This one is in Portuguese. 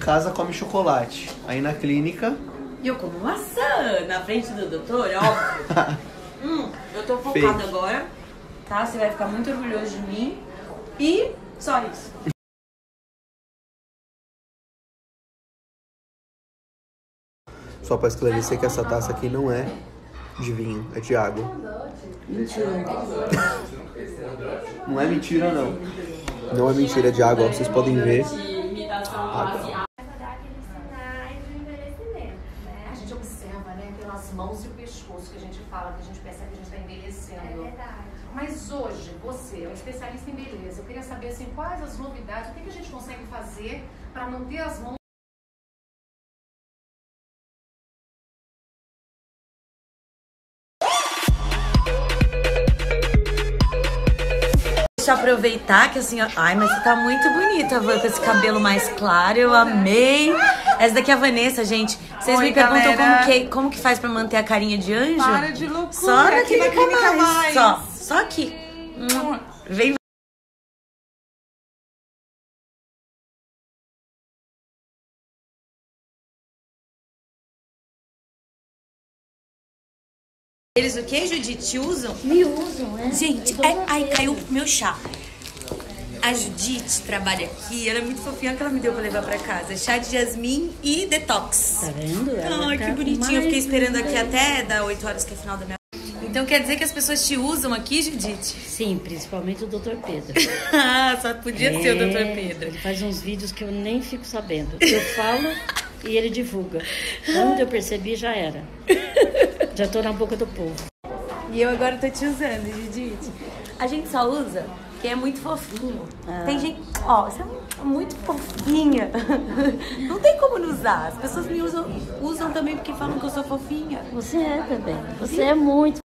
casa come chocolate, aí na clínica... E eu como maçã na frente do doutor, óbvio. Eu tô focada agora, tá? Você vai ficar muito orgulhoso de mim. E só isso. Só pra esclarecer que essa taça aqui não é de vinho, é de água. Mentira. Não é mentira, não. Não é mentira, é de água, vocês podem ver. Vai Água. dar aqueles sinais do envelhecimento, né? A gente observa, né, pelas mãos e o pescoço que a gente fala, que a gente percebe que a gente está envelhecendo. É verdade. Mas hoje, você é um especialista em beleza. Eu queria saber, assim, quais as novidades, o que a gente consegue fazer para manter as mãos. Deixa eu aproveitar que assim, ó. Ai, mas você tá muito bonita, Van, com esse cabelo mais claro. Eu amei. Essa daqui é a Vanessa, gente. Vocês me perguntam como que faz pra manter a carinha de anjo? Para de loucura. Só na aqui na Clínica Mais. Só aqui. Vem. Eles o que, Judite? Usam? Me usam, né? Gente, aí caiu o meu chá. A Judite trabalha aqui, ela é muito fofinha, que ela me deu pra levar pra casa. Chá de jasmim e detox. Tá vendo? Ai, que bonitinho. Eu fiquei esperando aqui até dar 8 horas, que é final da minha... Então quer dizer que as pessoas te usam aqui, Judite? Sim, principalmente o Dr. Pedro. Ah, só podia ser o Dr. Pedro. Ele faz uns vídeos que eu nem fico sabendo. Eu falo e ele divulga. Quando eu percebi, já era. Já tô na boca do povo. E eu agora tô te usando, Judite. A gente só usa quem é muito fofinho. Tem gente... Ó, você é muito fofinha. Não tem como não usar. As pessoas me usam também porque falam que eu sou fofinha. Você é também. Você é muito